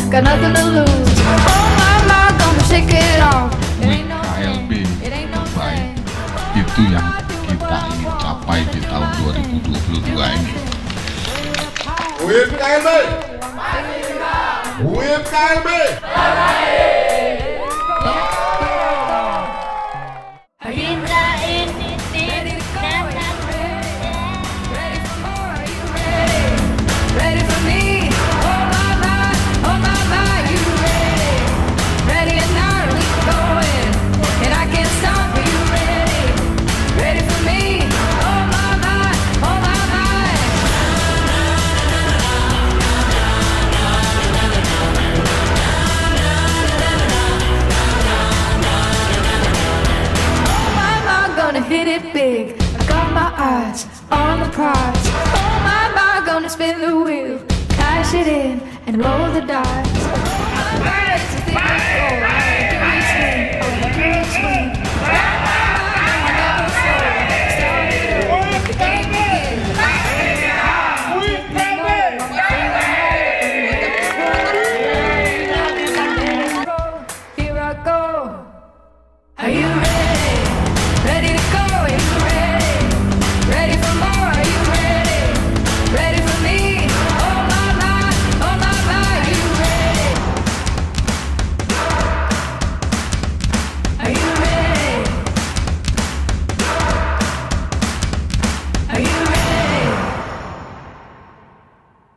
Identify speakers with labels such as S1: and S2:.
S1: got nothing to lose. Oh my, gonna shake it off.
S2: KLB terbaik itu yang kita ingin capai di tahun 2022 ini.
S3: Whip KLB, Whip KLB.
S4: Kita ini
S1: Ready for me? Oh my, you ready? Ready or not, we going, and I can't stop. Are you ready? Ready for me? Oh my, gonna hit it big. I got my eyes on the prize. Oh my, gonna spin the wheel, cash it in and roll the dice. Oh my,